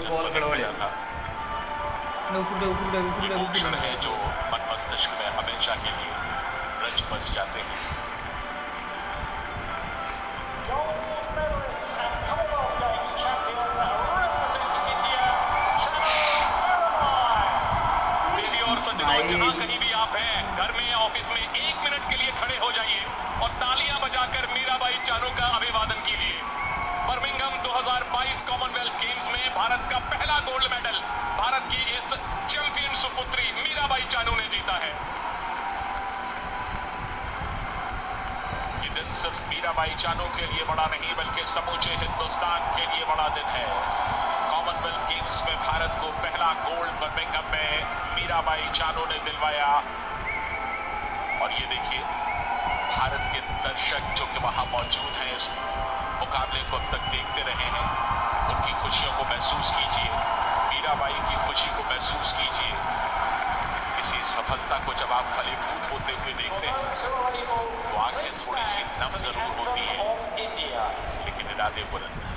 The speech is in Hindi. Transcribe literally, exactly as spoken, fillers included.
वजन फलक मिला था। ये वो क्षण है जो मन मस्तिष्क में हमेशा के लिए रच बस जाते हैं। देवी और सज्जनों, जहां कहीं भी आप हैं, घर में, ऑफिस में, एक मिनट के लिए खड़े हो जाइए और तालियां बजाकर मीराबाई चानू का अभिवादन कीजिए। बर्मिंघम दो हज़ार बाईस कॉमनवेल्थ गेम्स में भारत का पहला गोल्ड मेडल भारत की इस चैंपियन सुपुत्री मीराबाई चानू ने जीता है। ये दिन सिर्फ मीराबाई चानू के लिए बड़ा नहीं, बल्कि समूचे हिंदुस्तान के लिए बड़ा दिन है। कॉमनवेल्थ गेम्स में भारत को पहला गोल्ड बर्मिंघम में मीराबाई चानू ने दिलवाया। और ये देखिए, भारत के दर्शक जो कि वहां मौजूद हैं, इस मुकाबले को अब तक देखते रहे हैं, उनकी खुशियों को महसूस कीजिए, मीराबाई की खुशी को महसूस कीजिए। इसी सफलता को जब आप फलीभूत होते हुए देखते हैं तो आंखें थोड़ी सी नम जरूर होती है, लेकिन इरादे बुलंद।